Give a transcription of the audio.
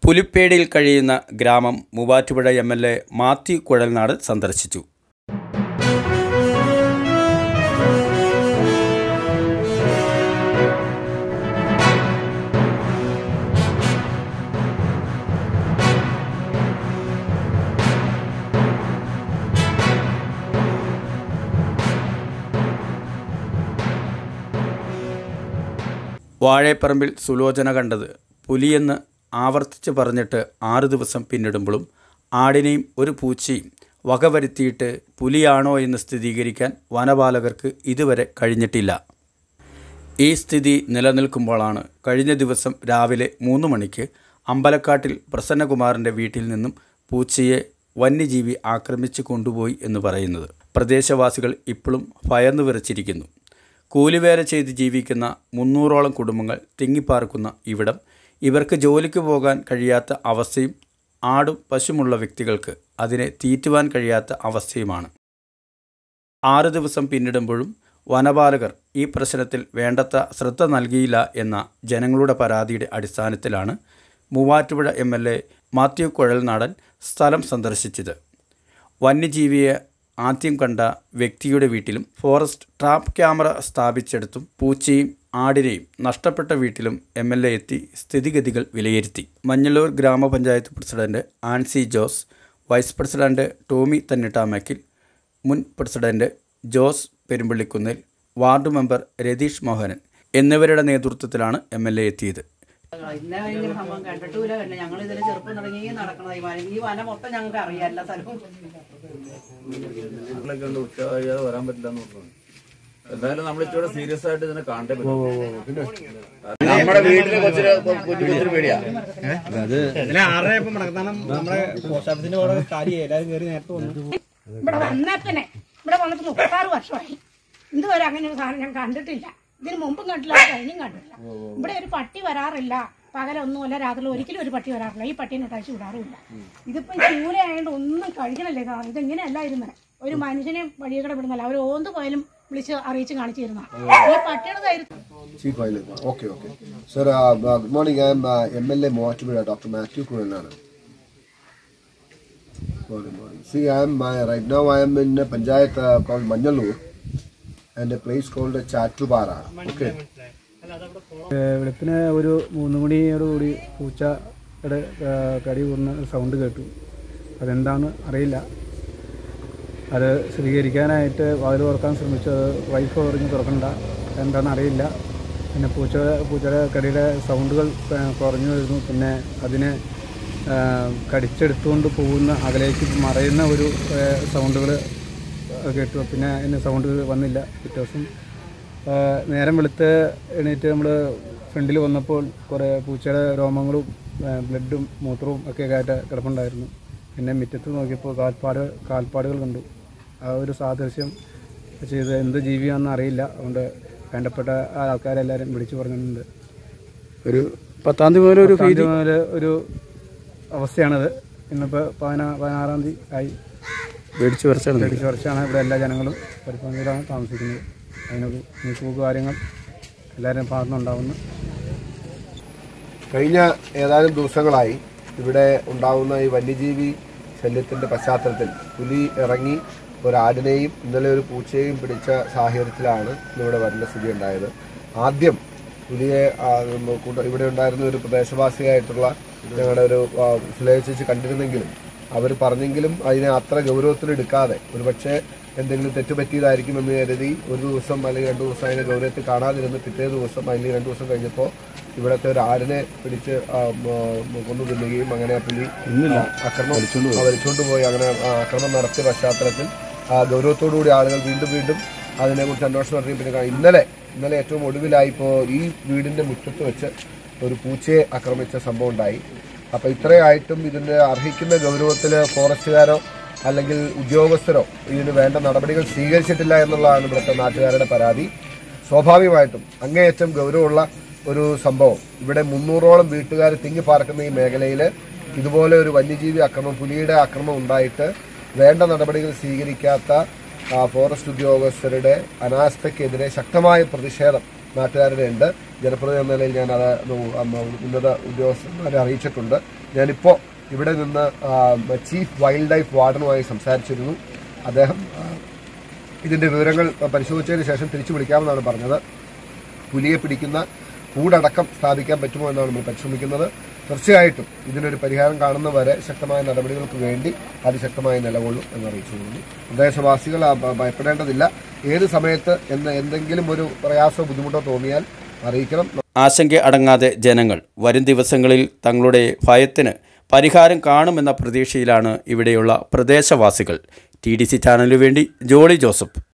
പുലിപ്പേടിയിൽ കഴിയുന്ന ഗ്രാമം മൂവാറ്റുപുഴ MLA മാത്യു കുഴൽനാടൻ സന്ദർശിച്ചു. വാഴേപ്പറമ്പിൽ സുലോചന കണ്ടത് പുലിയെന്ന് ആവർത്തിച്ച് പറഞ്ഞിട്ട് 6 ദിവസം പിന്നിടുമ്പോഴും ആടിനെയും ഒരു പൂച്ചയും വകവരുത്തിയിട്ട് പുലിയാണോ എന്ന് സ്ഥിരീകരിക്കാൻ വനപാലകർക്ക് ഇതുവരെ കഴിഞ്ഞിട്ടില്ല. ഈ സ്ഥിതി നിലനിൽക്കുമ്പോഴാണ് കഴിഞ്ഞ ദിവസം രാവിലെ 3 മണിക്ക് അമ്പലക്കാട്ടിൽ പ്രസന്നകുമാറിൻ്റെ വീട്ടിൽ നിന്നും പൂച്ചയെ വന്യജീവി ആക്രമിച്ച് കൊണ്ടുപോയി എന്ന് പറയുന്നത്. പ്രദേശവാസികൾ ഇപ്പോഴും ഭയന്നു വിറച്ചിരിക്കുന്നു. കൂലിവേല ചെയ്ത് ജീവിക്കുന്ന 300ഓളം കുടുംബങ്ങൾ തിങ്ങിപ്പാർക്കുന്ന ഇവിടം ഇവർക്ക് ജോലിക്ക് പോകാൻ കഴിയാത്ത അവസ്ഥയും ആടും പശുമുള്ള വ്യക്തികൾക്ക് അതിനെ തീറ്റുവാൻ കഴിയാത്ത അവസ്ഥയുമാണ്. 6 ദിവസം പിന്നിടുമ്പോഴും വനപാലകർ ഈ പ്രശ്നത്തിൽ വേണ്ടത്ര ശ്രദ്ധ നൽകിയില്ല എന്ന ജനങ്ങളുടെ പരാതിയുടെ അടിസ്ഥാനത്തിലാണ് മൂവാറ്റുപുഴ MLA മാത്യു കുഴൽനാടൻ സ്ഥലം സന്ദർശിച്ചത്. വന്യജീവിയെ ആദ്യം കണ്ട വ്യക്തിയുടെ വീട്ടിലും ഫോറസ്റ്റ് ട്രാപ്പ് ക്യാമറ സ്ഥാപിച്ചെടുത്തും പൂച്ചയും ആടിനെയും നഷ്ടപ്പെട്ട വീട്ടിലും MLA എത്തി സ്ഥിതിഗതികൾ വിലയിരുത്തി. മഞ്ഞളൂർ ഗ്രാമപഞ്ചായത്ത് president Ancy Jose, vice president Tomy Thannittamakkil, മുൻ president Jose Perumpallikunnil, ward member Ratheesh Mohanan എന്നിവരുടെ നേതൃത്വത്തിലാണ് MLA എത്തിയത്. സംഭവം കണ്ടിട്ടില്ല. ഞങ്ങൾ ഇതിൽ ചെറുപ്പം തുടങ്ങി നടക്കണത് ഈ വനം മൊത്തം ഞങ്ങൾക്ക് അറിയാം. എല്ലാ സ്ഥലവും വരാൻ പറ്റില്ല. എന്തായാലും നമ്മൾ ഇച്ചിരി സീരിയസ് ആയിട്ട് ഇതിനെ കാണണ്ടേ പറ്റും. നമ്മുടെ വീട്ടിലെ കൊച്ചിന് പേടിയാ. ഇവിടെ വന്നപ്പിന്നെ ഇവിടെ വന്നിട്ട് 36 വർഷമായി. ഇതുവരെ അങ്ങനെ ഒരു സാധനം ഞാൻ കണ്ടിട്ടില്ല. ഇതിന് മുമ്പും കണ്ടില്ല, കഴിഞ്ഞും കണ്ടിട്ടില്ല. ഇവിടെ ഒരു പട്ടി വരാറില്ല, പകലൊന്നുമല്ല രാത്രി ഒരിക്കലും ഒരു പട്ടി വരാറില്ല. ഈ പട്ടീനെ കഴിച്ചു വിടാറുമില്ല. ഇതിപ്പം ചൂലയായതുകൊണ്ട് ഒന്നും കഴിക്കണല്ലേ സാധനം. ഇതെങ്ങനെയല്ലായിരുന്നു ഒരു മനുഷ്യനെ വഴിയൊക്കെ വിടുന്നല്ല. അവർ ഓന്ത് പോയാലും വിളിച്ച് അറിയിച്ച് കാണിച്ചു തരുന്ന ഈ പട്ടിയുടേതായിരുന്നു. Okay. Sir, good morning. I am MLA Moatubira, Dr. Matthew Kuranana. Good morning. See, right now I am in a Panchayat called Manjalur and a place called Chatubara. Okay. വെളുപ്പിന് ഒരു 3 മണിയോടുകൂടി പൂച്ചയുടെ കടി കൂടുന്ന സൗണ്ട് കേട്ടു. അതെന്താണെന്ന് അറിയില്ല. അത് സ്ഥിരീകരിക്കാനായിട്ട് വാതിൽ തുറക്കാൻ ശ്രമിച്ചു. വൈഫ് പറഞ്ഞ് തുറക്കണ്ട, എന്താണെന്ന് അറിയില്ല. പിന്നെ പൂച്ചയുടെ കടിയുടെ സൗണ്ടുകൾ കുറഞ്ഞു വരുന്നു. പിന്നെ അതിനെ കടിച്ചെടുത്തുകൊണ്ട് പോകുന്ന അകലേക്ക് മറയുന്ന ഒരു സൗണ്ടുകൾ കേട്ടു. പിന്നെ അതിന് സൗണ്ട് വന്നില്ല. പിറ്റേ ദിവസം നേരം വെളുത്ത് എണീറ്റ് നമ്മൾ ഫ്രണ്ടിൽ വന്നപ്പോൾ കുറേ പൂച്ചയുടെ രോമങ്ങളും ബ്ലഡും മൂത്രവും ഒക്കെ ആയിട്ട് കിടപ്പുണ്ടായിരുന്നു. പിന്നെ മുറ്റത്ത് നോക്കിയപ്പോൾ കാൽപ്പാടുകൾ കണ്ടു. ആ ഒരു സാദൃശ്യം ചെയ്ത് എന്ത് ജീവിയാണെന്ന് അറിയില്ല. അതുകൊണ്ട് വേണ്ടപ്പെട്ട ആൾക്കാരെല്ലാവരും വിളിച്ചു പറഞ്ഞിട്ടുണ്ട്. ഒരു 10-ാം തീയതി മുതൽ ഒരു അവസ്ഥയാണത്. ഇന്നിപ്പോൾ 16-ാം തീയതി ആയി. മേടിച്ച് വരച്ചാണ് ഇവിടെ എല്ലാ ജനങ്ങളും പരിപാടിയിലാണ് താമസിക്കുന്നത്. അതിനൊരു നീക്കുപോക്ക് കാര്യങ്ങൾ എല്ലാവരും ഭാഗത്തുനിന്നുണ്ടാവുന്നു. കഴിഞ്ഞ ഏതാനും ദിവസങ്ങളായി ഇവിടെ ഉണ്ടാകുന്ന ഈ വന്യജീവി ശല്യത്തിൻ്റെ പശ്ചാത്തലത്തിൽ പുലി ഇറങ്ങി ഒരാടിനെയും ഇന്നലെ ഒരു പൂച്ചയെയും പിടിച്ച സാഹചര്യത്തിലാണ് ഇന്നിവിടെ വരേണ്ട സ്ഥിതി ഉണ്ടായത്. ആദ്യം പുലിയെ ഇവിടെ ഉണ്ടായിരുന്ന ഒരു പ്രദേശവാസിയായിട്ടുള്ള ഞങ്ങളുടെ ഒരു ചേച്ചി കണ്ടിരുന്നെങ്കിലും അവർ പറഞ്ഞെങ്കിലും അതിനെ അത്ര ഗൗരവത്തിലെടുക്കാതെ ഒരുപക്ഷെ എന്തെങ്കിലും തെറ്റുപറ്റിയതായിരിക്കുമെന്ന് കരുതി ഒരു ദിവസം അല്ലെങ്കിൽ 2 ദിവസം അതിനെ ഗൗരവത്തിൽ കാണാതിരുന്ന് പിറ്റേ ദിവസം അല്ലെങ്കിൽ 2 ദിവസം കഴിഞ്ഞപ്പോൾ ഇവിടുത്തെ ഒരു ആടിനെ പിടിച്ച് കൊന്നു തിന്നുകയും അങ്ങനെ പുലി വലിച്ചുകൊണ്ട് പോയി അങ്ങനെ ആക്രമണം നടത്തിയ പശ്ചാത്തലത്തിൽ ഗൗരവത്തോടുകൂടി ആളുകൾ വീണ്ടും അതിനെക്കുറിച്ച് അന്വേഷണം നടത്തി. പിന്നെ ഇന്നലെ ഏറ്റവും ഒടുവിലായിപ്പോൾ ഈ വീടിൻ്റെ മുറ്റത്ത് വെച്ച് ഒരു പൂച്ചയെ ആക്രമിച്ച സംഭവം ഉണ്ടായി. അപ്പോൾ ഇത്രയായിട്ടും ഇതിന് അർഹിക്കുന്ന ഗൗരവത്തിൽ ഫോറസ്റ്റുകാരോ അല്ലെങ്കിൽ ഉദ്യോഗസ്ഥരോ ഇതിന് വേണ്ട നടപടികൾ സ്വീകരിച്ചിട്ടില്ല എന്നുള്ളതാണ് ഇവിടുത്തെ നാട്ടുകാരുടെ പരാതി. സ്വാഭാവികമായിട്ടും അങ്ങേയറ്റം ഗൗരവമുള്ള ഒരു സംഭവം. ഇവിടെ 300ഓളം വീട്ടുകാർ തിങ്ങിപ്പാർക്കുന്ന ഈ മേഖലയിൽ ഇതുപോലെ ഒരു വന്യജീവി ആക്രമണം, പുലിയുടെ ആക്രമണം ഉണ്ടായിട്ട് വേണ്ട നടപടികൾ സ്വീകരിക്കാത്ത ഫോറസ്റ്റ് ഉദ്യോഗസ്ഥരുടെ അനാസ്ഥയ്ക്കെതിരെ ശക്തമായ പ്രതിഷേധം നാട്ടുകാരുടെ ഉണ്ട്. ജനപ്രതിനിധി എന്ന നിലയിൽ ഞാനത് ഉന്നത ഉദ്യോഗസ്ഥന്മാരെ അറിയിച്ചിട്ടുണ്ട്. ഞാനിപ്പോൾ ഇവിടെ നിന്ന് ചീഫ് വൈൽഡ് ലൈഫ് വാർഡനുമായി സംസാരിച്ചിരുന്നു. അദ്ദേഹം ഇതിൻ്റെ വിവരങ്ങൾ പരിശോധിച്ചതിന് ശേഷം തിരിച്ചു വിളിക്കാമെന്നാണ് പറഞ്ഞത്. പുലിയെ പിടിക്കുന്ന കൂടടക്കം സ്ഥാപിക്കാൻ പറ്റുമോ എന്നാണ് നമ്മൾ പരിശ്രമിക്കുന്നത്. തീർച്ചയായിട്ടും ഇതിനൊരു പരിഹാരം കാണുന്നവരെ ശക്തമായ നടപടികൾക്ക് വേണ്ടി അതിശക്തമായി നിലകൊള്ളും എന്നറിയിച്ചുകൊള്ളുന്നു. പ്രദേശവാസികൾ ഭയപ്പെടേണ്ടതില്ല. ഏത് സമയത്ത് എന്തെങ്കിലും ഒരു പ്രയാസമോ ബുദ്ധിമുട്ടോ തോന്നിയാൽ അറിയിക്കണം. ആശങ്ക അടങ്ങാതെ ജനങ്ങൾ വരും ദിവസങ്ങളിൽ തങ്ങളുടെ ഭയത്തിന് പരിഹാരം കാണുമെന്ന പ്രതീക്ഷയിലാണ് ഇവിടെയുള്ള പ്രദേശവാസികൾ. TDC ചാനലിനു വേണ്ടി ജോളി ജോസഫ്.